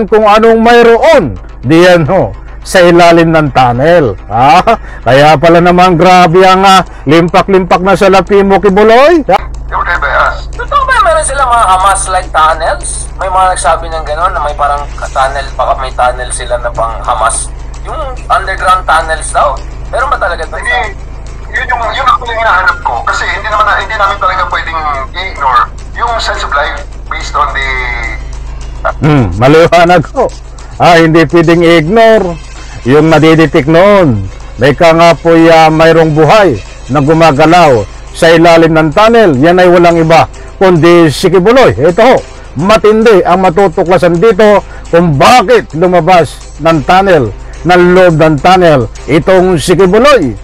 malaman kung anong mayroon diyan ho sa ilalim ng tunnel. Kaya pala naman grabe ang limpak-limpak na salapi mo, Kibuloy. Totoo ba meron silang mga Hamas-like tunnels? May mga nagsabi ng gano'n na may parang tunnel, baka may tunnel sila na pang Hamas. Yung underground tunnels daw. Meron ba talaga ito? Yun ako yung hinahanap ko. Kasi hindi namin talaga pwedeng i-ignore yung sense of life based on the... Maliwanag ko. Hindi pwedeng i-ignore yung nadiditik noon. Dahil nga po mayroong buhay na gumagalaw sa ilalim ng tunnel. Yan ay walang iba kundi si Kibuloy. Ito ho, matindi ang matutuklasan dito kung bakit lumabas ng tunnel, ng loob ng tunnel, itong si Kibuloy.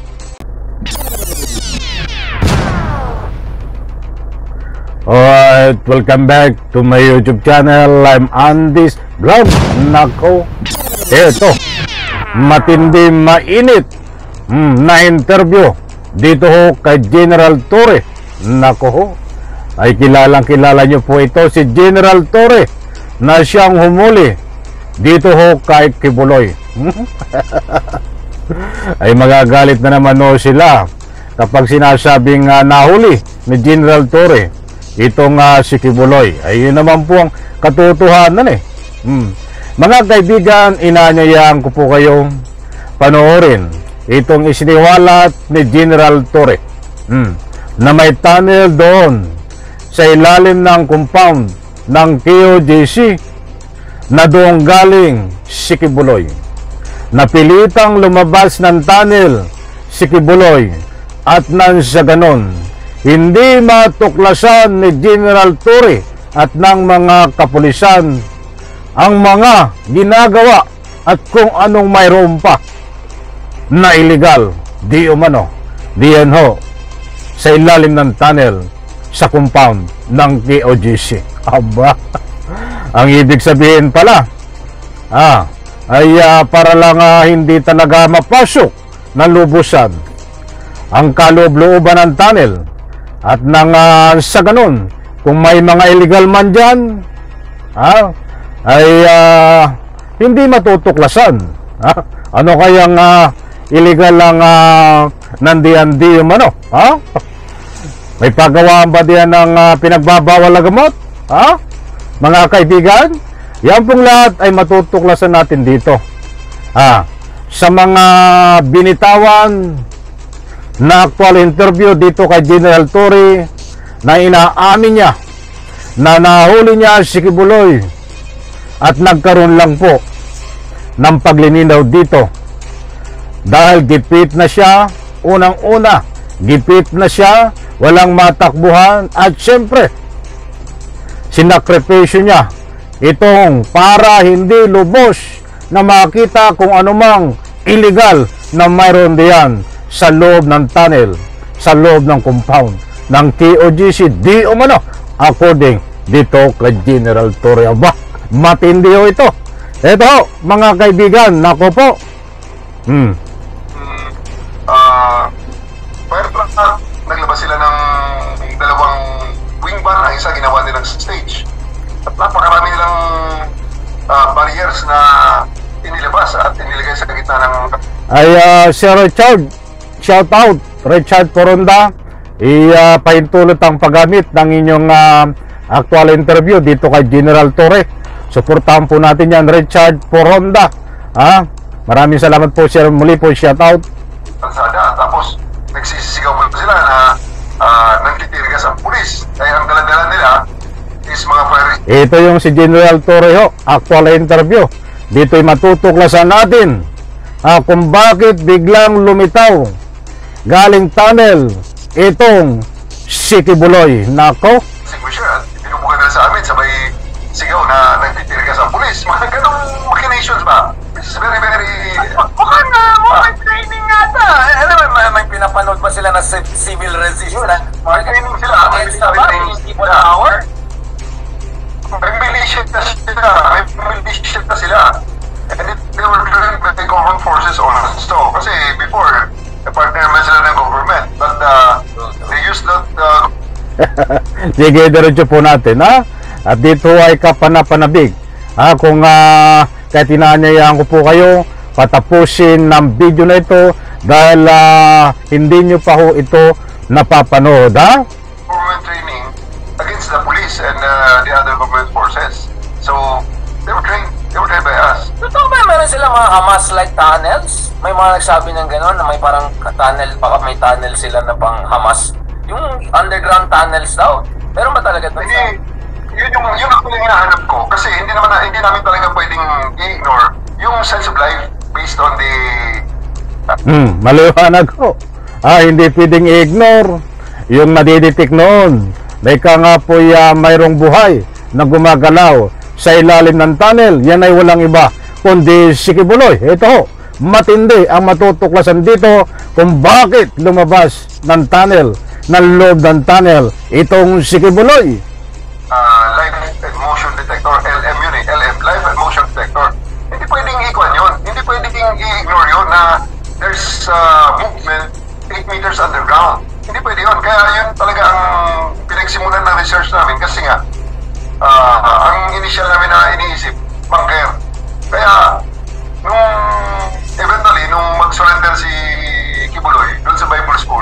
Alright, welcome back to my YouTube channel. I'm Andy's Vlog. Nako, eto, matindi mainit na interview dito ho kay General Torre. Nako ho, ay kilala nyo po ito, si General Torre, na siyang humuli dito ho kay Kibuloy. Ay magagalit na naman ho sila kapag sinasabing nahuli ni General Torre itong si Kibuloy. Ay yun naman po ang katotohanan eh. Mga kaibigan, inaanyayahan ko po kayong panoorin itong isiniwalat ni General Torre na may tunnel doon sa ilalim ng compound ng KOJC na doon galing si Kibuloy. Napilitang lumabas ng tunnel si Kibuloy at nang sa ganon hindi matuklasan ni General Torre at ng mga kapulisan ang mga ginagawa at kung anong mayroon pa na illegal di umano diyan ho sa ilalim ng tunnel sa compound ng KOJC. Aba, ang ibig sabihin pala ay para lang hindi talaga mapasok na lubusan ang kaloob-looban ng tunnel at nang sa ganun kung may mga illegal man dyan ay hindi matutuklasan. Ano kayang illegal lang nandiyan di yung ano? May pagawaan ba diyan ng pinagbabawal na gamot? Mga kaibigan, yan pong lahat ay matutuklasan natin dito. Sa mga binitawan na actual interview dito kay General Torre na inaamin niya na nahuli niya si Kibuloy at nagkaroon lang po ng paglilinaw dito dahil gipit na siya. Unang-una, gipit na siya, walang matakbuhan at syempre sinakripisyo niya itong para hindi lubos na makita kung anumang illegal na mayroon diyan sa loob ng tunnel, sa loob ng compound ng KOJC di umano according dito kay General Torre. Aba, matindi ho ito. Ito ho, mga kaibigan, nako po. Firetrack naglabas sila ng dalawang wing ban, ang isa ginawa nilang stage. At napakarami nilang barriers na inilabas at inilagay sa gitna ng... Ay, Sir Richard, shout out, Richard Poronda, paintulot ang paggamit ng inyong actual interview dito kay General Torre. Suportahan po natin yan, Richard Poronda. Maraming salamat po, Sir. Muli po, shout out. Tapos nagsisisigaw mo sila na nagtitirigas ang pulis. Kaya ang dala-dala nila is mga fire. Ito yung si General Torre ho, actual interview. Dito'y matutuklasan natin kung bakit biglang lumitaw galing tunnel itong si Kibuloy. Nako, pinubukan nila sa amin sabay sigaw na nagtitirigas ang pulis. Mga ganong machinations ba? This is very, very... Mukhang training nga ata. Alam mo, may pinapanood ba sila na civil resistance? Training sila. Against the people power? May militia na sila. And they were doing the government forces also. Kasi before, partner naman sila ng government. But they used that... Sige, diretso po natin, At dito ay kapanapanabig Kung kaya tinaanyayahan ko po kayo, patapusin ng video na ito dahil hindi nyo pa ho ito napapanood, ha? Government training against the police and the other government forces. So, they were trained by us. Totoo ba meron silang mga Hamas-like tunnels? May mga nagsabi ng gano'n na may parang tunnel, baka may tunnel sila na pang Hamas. Yung underground tunnels daw. Meron ba talaga ito? Yun ang hinahanap ko. Kasi hindi namin talaga pwedeng i-ignore yung sense of life based on the... Maliwanag ko. Hindi pwedeng i-ignore yung nadidetect noon. Ika nga po mayroong buhay na gumagalaw sa ilalim ng tunnel. Yan ay walang iba kundi si Kibuloy. Ito ho, matindi ang matutuklasan dito kung bakit lumabas ng tunnel, ng loob ng tunnel, itong si Kibuloy. Life and motion detector, LM yun eh, LM, life and motion detector. Hindi pwedeng i-kuan yun, hindi pwedeng i-ignore yun na there's movement 8 meters underground. Hindi pwede yun, kaya yun talaga ang pinagsimulan ng research namin kasi nga ang initial namin na iniisip, bunker. Kaya eventually, nung mag-surrender si Kibuloy doon sa Bible School,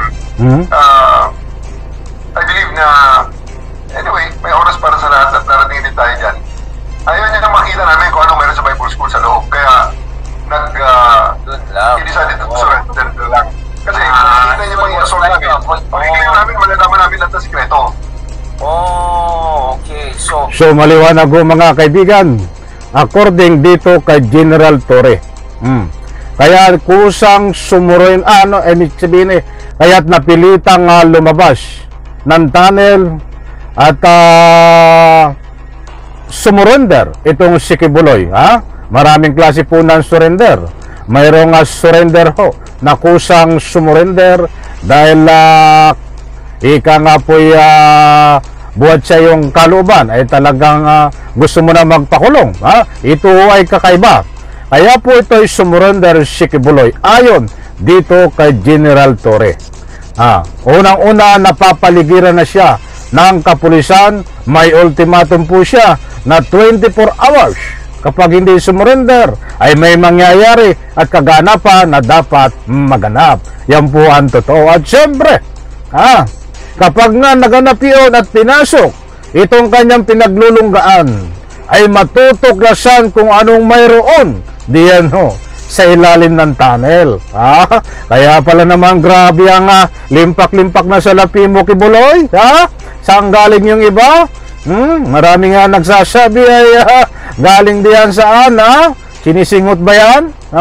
I believe na anyway, may oras para sa lahat at narating din tayo dyan. Ayaw niya na makita namin kung ano meron sa Bible School sa loob. Kaya i-decided to surrender lang. Kasi makikita niya pang i-assault namin. Makikita namin, malalaman namin lahat na sikreto. Oh, okay. So maliwanag ho mga kaibigan, according dito kay General Torre. Kaya kusang sumurin, kaya't napilitang lumabas ng tunnel at sumurrender itong si Kibuloy. Maraming klase po ng surrender. Mayroong surrender ho na kusang sumurrender dahil ika nga po buhat siya yung kalooban ay talagang gusto mo na magpakulong. Ito ay kakaiba. Kaya po ito ay sumurrender si Kibuloy ayon dito kay General Torre. Unang-una napapaligiran na siya ng kapulisan. May ultimatum po siya na 24 hours. Kapag hindi sumurrender ay may mangyayari at kaganapan na dapat maganap. Yan po ang totoo. At syempre, kapag nga naganap yun at pinasok itong kanyang pinaglulunggaan, ay matutuklasan kung anong mayroon diyan sa ilalim ng tunnel. Kaya pala naman grabe ang limpak-limpak na salapi mo, Kibuloy. Saan galing yung iba? Marami nga nagsasabi ay galing diyan saan, sinisingot ba yan?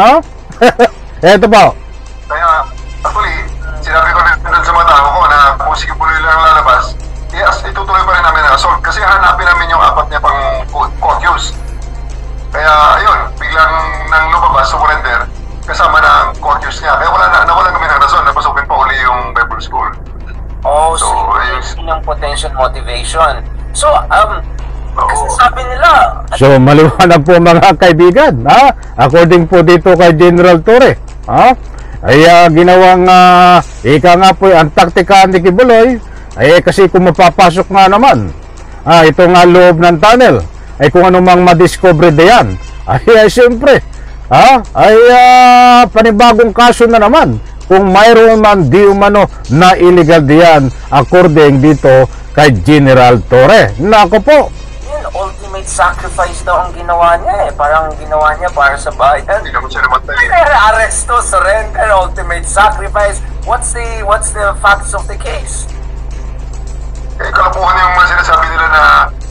Eto po. Kaya actually, sinabi ko rin sa mga tao ko na kung si Kibuloy lang lalabas, itutuloy pa rin namin ang assault kasi hanapin namin yung apat niya pang court-use. Kaya ayun, biglang nang lumabas, surrender, kasama na ang court-use niya. Kaya nawalan kami ng rason na pasukin pa uli yung Bible School. So yun yung potential motivation. So, kasi sabi nila... So, maliwanag po mga kaibigan, according po dito kay General Torre, ay ginawang, ika nga po, ang taktika ni Kibuloy, ay kasi kung mapapasok nga naman, ito nga loob ng tunnel, ay kung anumang madiscover diyan, ay siyempre, ay panibagong kaso na naman, kung mayroon man di umano na illegal diyan, according dito kay General Torre. Nako po. Ultimate sacrifice daw ang ginawa niya Parang ginawa niya para sa bayan. Hindi naman siya namatay. Arresto, surrender, ultimate sacrifice. What's the facts of the case? Kalapuhan yung mga sinasabi nila na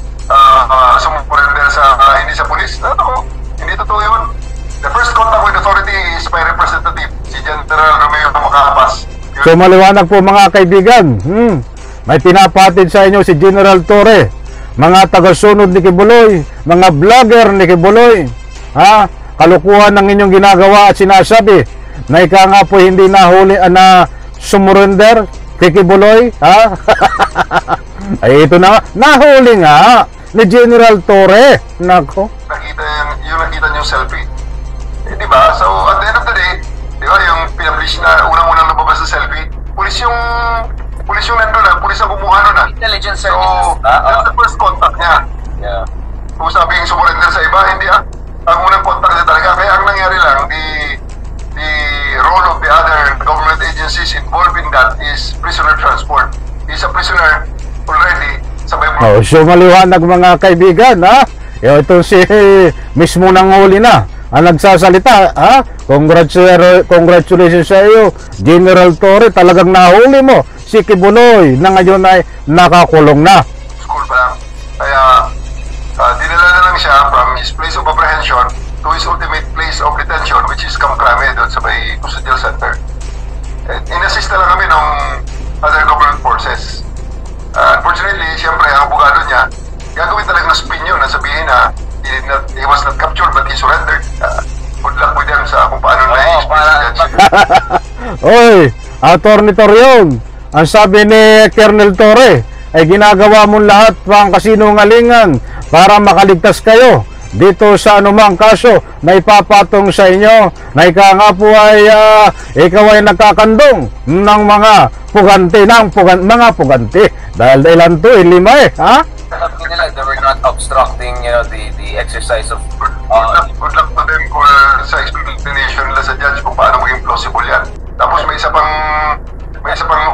sumurrender hindi sa pulis. Hindi totoo yun. The first contact with authority is by representative, si General Romeo Makapas. So maliwanag po mga kaibigan. May pinapatid sa inyo si General Torre, mga tagasunod ni Kibuloy, mga vlogger ni Kibuloy. Kalukuhan ng inyong ginagawa at sinasabi na ika nga po hindi nahuli na sumurrender kay Kibuloy. Ay ito na, nahuli nga ni General Torre. Nako. Nakita niyo selfie. Diba? So at the end of the day, diba yung pinablish na unang-unang nababas sa selfie, pulis yung nandun pulis ang kumuha nun Intelligence So, services. that's the first contact niya. Yeah. kung sabing sumurrender sa iba, hindi ang unang contact niya talaga. Kaya ang nangyari lang, the role of the other government agencies involved in that is prisoner transport. He's a prisoner already sa may So maliwanag mga kaibigan, ha? Ito si mismo nang huli na ang nagsasalita, ha? Congratulations sa iyo, General Torre, talagang nahuli mo si Kibuloy na ngayon ay nakakulong na. School pa lang. Kaya dinala na lang siya from his place of apprehension to his ultimate place of detention, which is Camp Crame, doon sa may custodial center. In-assist na lang kami ng other government forces. Unfortunately, siyempre, ang abogado niya, gagawin talaga ng spin yun, na sabihin na he was not captured but he surrendered. Good luck with them sa kung paano na i-express sa judge. Oy, Attorney Torion, ang sabi ni Colonel Torre ay ginagawa mong lahat pang kasinungalingan para makaligtas kayo dito sa anumang kaso na ipapatong sa inyo, na ika nga po ay ikaw ay nagkakandong ng mga pugante mga pugante dahil ilan to, 5 ha? Sabi nila, they were not obstructing, the exercise of Good luck to them for sa explanation nila sa judge kung paano maging plausible yan. Tapos may isa pang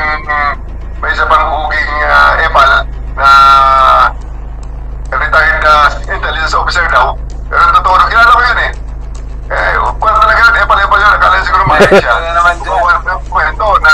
uhuging epal na retired intelligence officer daw. Pero totoo, kilala ko yun eh. Kung talaga yun, epal yun, akala siguro mali siya. Gumawa ng kwento na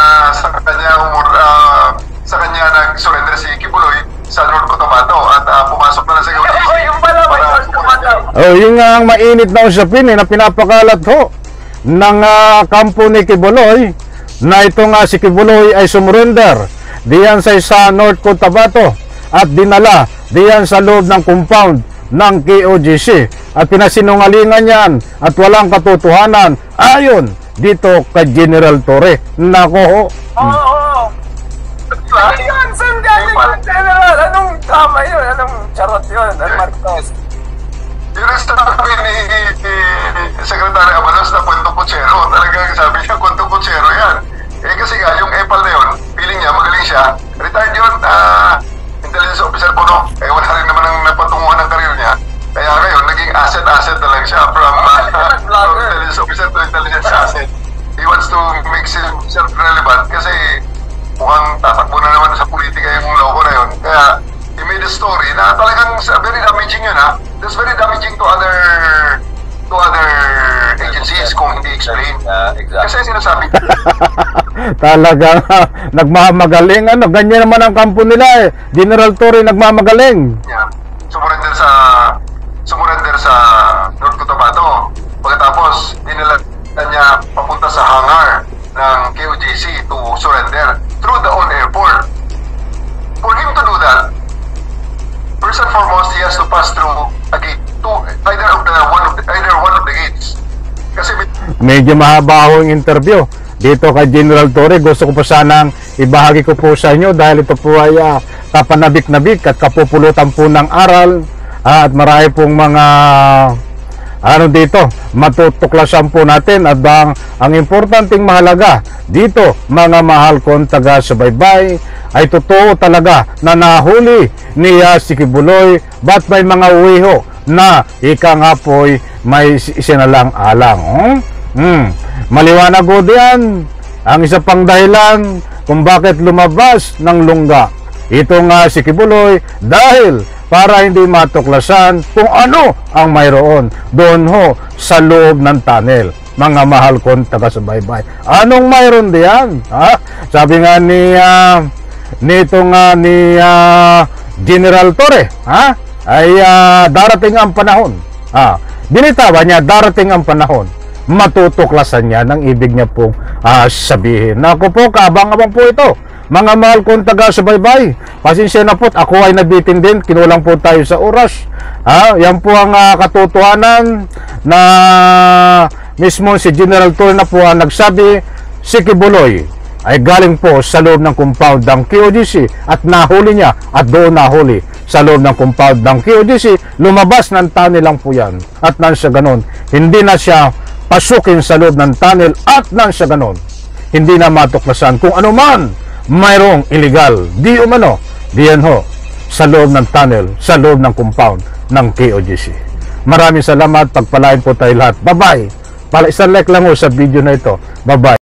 sa kanya nag-surrender si Kibuloy sa North Cotabato at pumasok na lang sa gawin. yung pala, Yung ang mainit na usapin na pinapakalat ho ng kampo ni Kibuloy na itong si Kibuloy ay sumurrender diyan sa North Cotabato at dinala diyan sa loob ng compound ng KOJC at pinasinungalingan yan at walang katotohanan ayon dito kay General Torre. Nako ho. Oo. Ano yun? Saan galing yung general? Anong tama yun? Anong charot yun? Anong Marcos? Yung sabi ni Secretary Abalos na kwento kutsero, talagang sabi niya kwento kutsero yan. Kasi nga, yung epal na yun, feeling niya, magaling siya, retired yun, intelligence officer po, no? Wala rin naman ang napatunguhan ng karir niya. Kaya ngayon, naging asset na lang siya from intelligence officer to intelligence asset. He wants to make himself relevant kasi mukhang tatakbo na naman sa politika yung logo na yun. Kaya, he made a story na talagang very damaging yun, ha? That's very damaging to other agencies kung hindi explain. Exactly. Kasi sinasabi Talagang nagmamagaling, ganyan naman ang kampo nila eh. General Torre nagmamagaling. niya, sumurrender sa North Cotabato. Pagkatapos, dinala niya papunta sa hangar ng KOJC to surrender through the own airport. For him to do that, first and foremost, he has to pass through a gate, either one of the gates. Kasi Medyo mahaba ho yung interview dito kay General Torre. Gusto ko po sanang ibahagi ko po sa inyo dahil ito po ay kapanabik-nabik at kapupulutan po ng aral at marami pong mga dito matutuklasan po natin at ang importanteng mahalaga dito, mga mahal kong taga-subaybay, ay totoo talaga na nahuli niya si Kibuloy, ba't may mga uwiho na ika nga po'y may isinalang-alang. Maliwanag ko diyan ang isa pang dahilan kung bakit lumabas ng lungga ito nga si Kibuloy, dahil para hindi matuklasan kung ano ang mayroon doon ho sa loob ng tunnel. Mga mahal kong taga-subaybay, anong mayroon diyan? Sabi nga ni General Torre, ay darating ang panahon. Binitawa niya, darating ang panahon, matutuklasan niya ng ibig niya pong sabihin. Naku po, kaabang-abang po ito. Mga mahal kong taga-subaybay, pasensya na po, ako ay nabitin din, kinulang po tayo sa oras. Yan po ang katotohanan na mismo si General Torre na po ang nagsabi si Kibuloy ay galing po sa loob ng compound ng KOJC at nahuli niya at doon nahuli sa loob ng compound ng KOJC. Lumabas ng tunnel lang po yan at nang sa ganon, hindi na siya pasukin sa loob ng tunnel at nang sa ganon, hindi na matuklasan kung ano man mayroong illegal di umano diyan ho sa loob ng tunnel, sa loob ng compound ng KOGC. Maraming salamat, pagpalain po tayo lahat. Bye-bye! Pala isang like lang ho sa video na ito. Bye-bye!